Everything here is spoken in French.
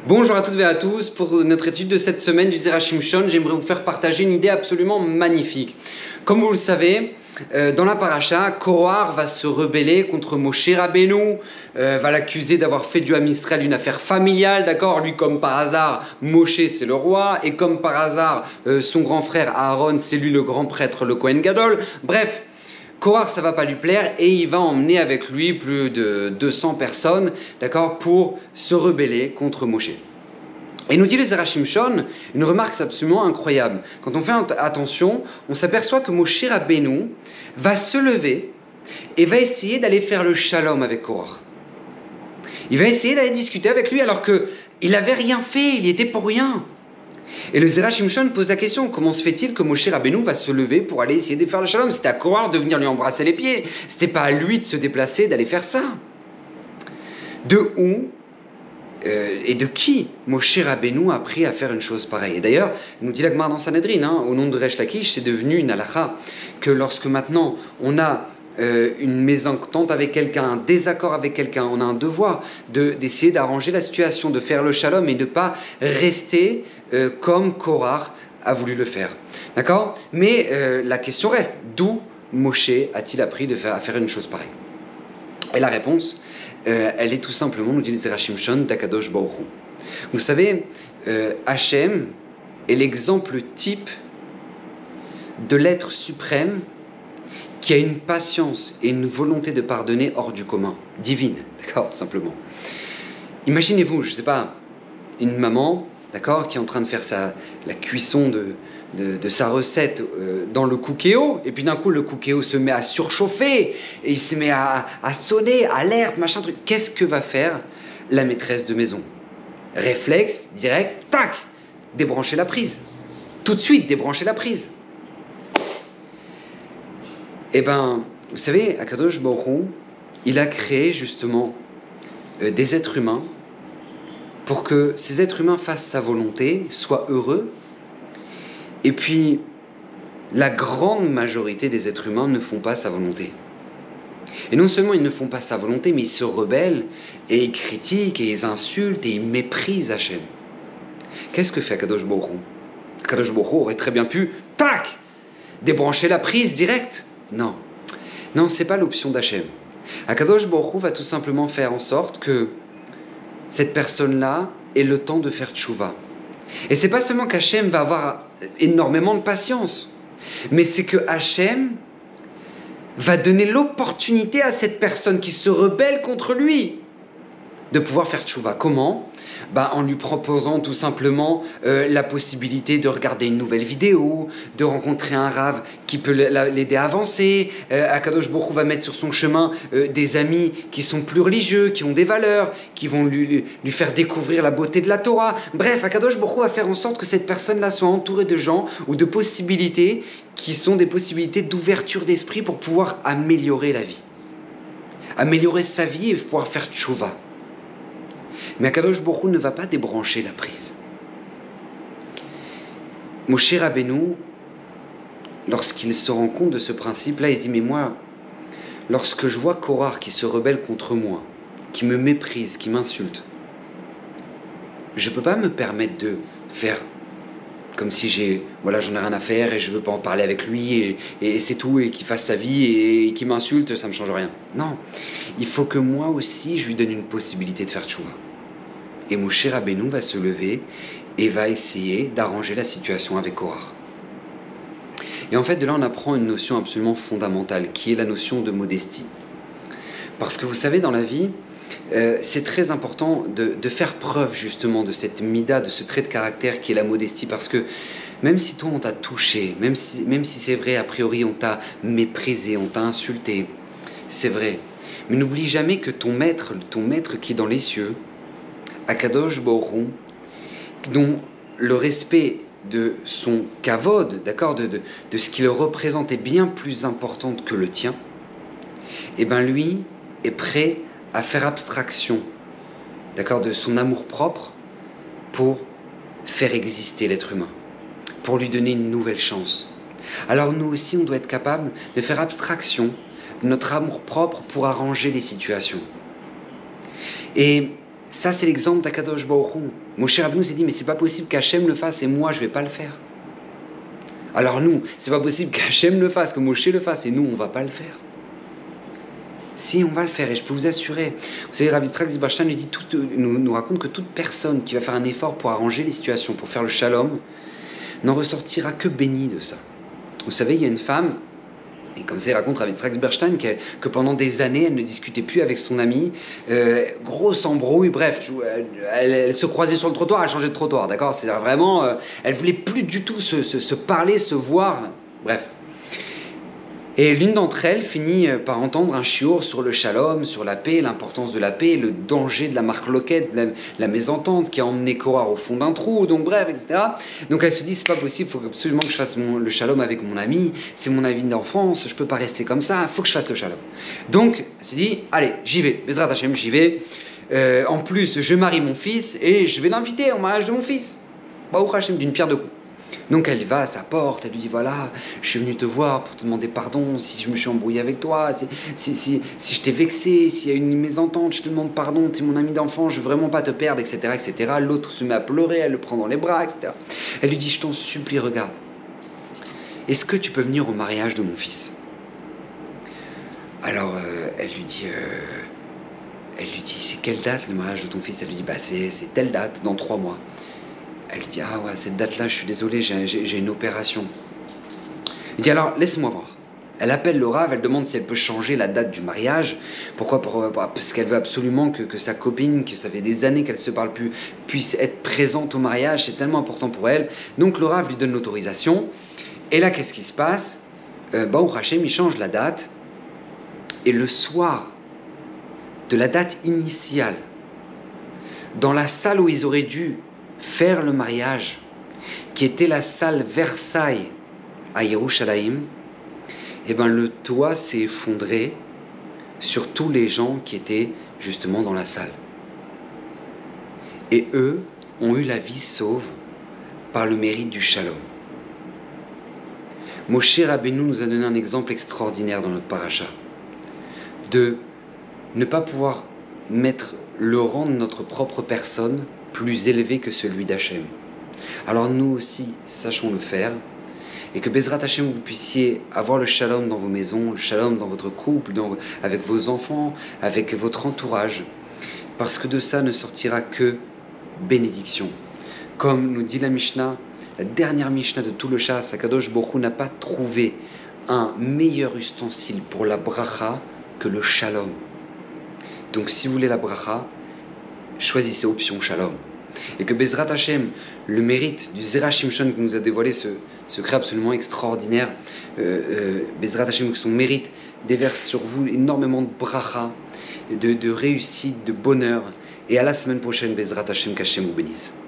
Bonjour à toutes et à tous, pour notre étude de cette semaine du Zera Shimshon, j'aimerais vous faire partager une idée absolument magnifique. Comme vous le savez, dans la paracha, Korah va se rebeller contre Moshe Rabbeinu, va l'accuser d'avoir fait du Ham Israël une affaire familiale, d'accord? Lui, comme par hasard, Moshe c'est le roi, et comme par hasard, son grand frère Aaron, c'est lui le grand prêtre, le Kohen Gadol. Bref, Korah, ça va pas lui plaire et il va emmener avec lui plus de 200 personnes, d'accord, pour se rebeller contre Moshe. Et nous dit le Zera Shimshon une remarque absolument incroyable. Quand on fait attention, on s'aperçoit que Moshe Rabbeinu va se lever et va essayer d'aller faire le shalom avec Korah. Il va essayer d'aller discuter avec lui alors qu'il n'avait rien fait, il y était pour rien. Et le Zera Shimshon pose la question, comment se fait-il que Moshe Rabbeinu va se lever pour aller essayer de faire le shalom? C'était à Korah de venir lui embrasser les pieds, c'était pas à lui de se déplacer, d'aller faire ça. De où et de qui Moshe Rabbeinu a appris à faire une chose pareille? Et d'ailleurs, nous dit la Gemara dans Sanhedrin, au nom de Resh Lakish, c'est devenu une halakha, que lorsque maintenant on a une mésentente avec quelqu'un, un désaccord avec quelqu'un, on a un devoir d'essayer d'arranger la situation, de faire le shalom et de ne pas rester comme Korah a voulu le faire. D'accord? Mais la question reste, d'où Moshe a-t-il appris à faire une chose pareille? Et la réponse, elle est tout simplement, nous dit le Zera Shimshon, d'Akadosh Baruch Hu. Vous savez, Hachem est l'exemple type de l'être suprême qui a une patience et une volonté de pardonner hors du commun, divine, d'accord, tout simplement. Imaginez-vous, je ne sais pas, une maman, d'accord, qui est en train de faire la cuisson de sa recette dans le cookéo, et puis d'un coup le cookéo se met à surchauffer, et il se met à sonner, alerte, machin truc. Qu'est-ce que va faire la maîtresse de maison? Réflexe, direct, tac, débrancher la prise. Tout de suite, débrancher la prise. Eh bien, vous savez, Akadosh Baruch Hu, il a créé justement des êtres humains pour que ces êtres humains fassent sa volonté, soient heureux. Et puis, la grande majorité des êtres humains ne font pas sa volonté. Et non seulement ils ne font pas sa volonté, mais ils se rebellent, et ils critiquent, et ils insultent, et ils méprisent Hachem. Qu'est-ce que fait Akadosh Baruch Hu? Akadosh Baruch Hu aurait très bien pu, tac, débrancher la prise direct. Non, non, c'est pas l'option d'Hachem. Akadosh Baruch Hu va tout simplement faire en sorte que cette personne-là ait le temps de faire tchouva. Et c'est pas seulement qu'Hachem va avoir énormément de patience, mais c'est que Hachem va donner l'opportunité à cette personne qui se rebelle contre lui de pouvoir faire tchouva. Comment? En lui proposant tout simplement la possibilité de regarder une nouvelle vidéo, de rencontrer un rave qui peut l'aider à avancer. Akadosh Baruch Hu va mettre sur son chemin des amis qui sont plus religieux, qui ont des valeurs, qui vont lui faire découvrir la beauté de la Torah. Bref, Akadosh Baruch Hu va faire en sorte que cette personne-là soit entourée de gens ou de possibilités qui sont des possibilités d'ouverture d'esprit pour pouvoir améliorer la vie. Améliorer sa vie et pouvoir faire tchouva. Mais Akadosh Baruch Hu ne va pas débrancher la prise. Moshe Rabbeinu, lorsqu'il se rend compte de ce principe-là, il dit, mais moi, lorsque je vois Korah qui se rebelle contre moi, qui me méprise, qui m'insulte, je ne peux pas me permettre de faire comme si j'en ai rien à faire et je ne veux pas en parler avec lui et c'est tout, et qu'il fasse sa vie et qu'il m'insulte, ça ne me change rien. Non, il faut que moi aussi, je lui donne une possibilité de faire tchouva. Et Moshe Rabbeinu va se lever et va essayer d'arranger la situation avec Korah. Et en fait, de là, on apprend une notion absolument fondamentale, qui est la notion de modestie. Parce que vous savez, dans la vie, c'est très important de faire preuve justement de cette mida, de ce trait de caractère qui est la modestie. Parce que même si toi, on t'a touché, même si c'est vrai, a priori, on t'a méprisé, on t'a insulté, c'est vrai. Mais n'oublie jamais que ton maître qui est dans les cieux, Akadosh Baruch Hu, dont le respect de son kavod, d'accord, de ce qu'il représente est bien plus importante que le tien, et bien lui est prêt à faire abstraction, d'accord, de son amour-propre pour faire exister l'être humain, pour lui donner une nouvelle chance. Alors nous aussi, on doit être capable de faire abstraction de notre amour-propre pour arranger les situations. Et Ça, c'est l'exemple d'Akadosh Baruch Hu. Moshe Rabbeinu s'est dit, mais c'est pas possible qu'Hachem le fasse et moi, je vais pas le faire. Alors nous, c'est pas possible qu'Hachem le fasse, que Moshe le fasse et nous, on va pas le faire. Si, on va le faire et je peux vous assurer. Vous savez, Rav Yitzhak Zilberstein nous raconte que toute personne qui va faire un effort pour arranger les situations, pour faire le shalom, n'en ressortira que béni de ça. Vous savez, il y a une femme, et comme ça il raconte Rav Yitzhak Zilberstein, que pendant des années, elle ne discutait plus avec son ami, grosse embrouille, bref, elle se croisait sur le trottoir, elle changeait de trottoir, d'accord? C'est vraiment, elle voulait plus du tout se parler, se voir, bref. Et l'une d'entre elles finit par entendre un chiour sur le shalom, sur la paix, l'importance de la paix, le danger de la marloquette, la mésentente qui a emmené Korah au fond d'un trou, donc bref, etc. Donc elle se dit, c'est pas possible, il faut absolument que je fasse le shalom avec mon ami, c'est mon ami d'enfance, je peux pas rester comme ça, il faut que je fasse le shalom. Donc elle se dit, allez, j'y vais, Bezrat Hashem, j'y vais. En plus, je marie mon fils et je vais l'inviter au mariage de mon fils. Baruch Hashem, d'une pierre deux coups. Donc elle va à sa porte, elle lui dit voilà, je suis venu te voir pour te demander pardon si je me suis embrouillé avec toi, si je t'ai vexé, s'il y a une mésentente, je te demande pardon, tu es mon ami d'enfant, je veux vraiment pas te perdre, etc. etc. L'autre se met à pleurer, elle le prend dans les bras, etc. Elle lui dit je t'en supplie, regarde, est-ce que tu peux venir au mariage de mon fils? Alors elle lui dit c'est quelle date le mariage de ton fils? Elle lui dit bah c'est telle date, dans 3 mois. Elle lui dit ah ouais, cette date-là, je suis désolé, j'ai une opération. Il dit alors laisse-moi voir. Elle appelle le Rav, elle demande si elle peut changer la date du mariage. Pourquoi? Parce qu'elle veut absolument que sa copine, que ça fait des années qu'elle ne se parle plus, puisse être présente au mariage. C'est tellement important pour elle. Donc le Rav lui donne l'autorisation. Et là, qu'est-ce qui se passe? Baruch Hashem, il change la date. Et le soir de la date initiale, dans la salle où ils auraient dû faire le mariage, qui était la salle Versailles à Yerushalayim, et ben le toit s'est effondré sur tous les gens qui étaient justement dans la salle. Et eux ont eu la vie sauve par le mérite du shalom. Moshe Rabbeinu nous a donné un exemple extraordinaire dans notre paracha, de ne pas pouvoir mettre le rang de notre propre personne plus élevé que celui d'Hachem. Alors nous aussi, sachons le faire, et que Bezrat Hashem, vous puissiez avoir le shalom dans vos maisons, le shalom dans votre couple, avec vos enfants, avec votre entourage, parce que de ça ne sortira que bénédiction. Comme nous dit la Mishnah, la dernière Mishnah de tout le Shas, Akadosh Baruch Hu n'a pas trouvé un meilleur ustensile pour la bracha que le shalom. Donc si vous voulez la bracha, choisissez option shalom. Et que Bezrat Hashem, le mérite du Zera Shimshon qui nous a dévoilé ce secret absolument extraordinaire, Bezrat Hashem, que son mérite déverse sur vous énormément de bracha, de réussite, de bonheur. Et à la semaine prochaine, Bezrat Hashem, qu'Hashem vous bénisse.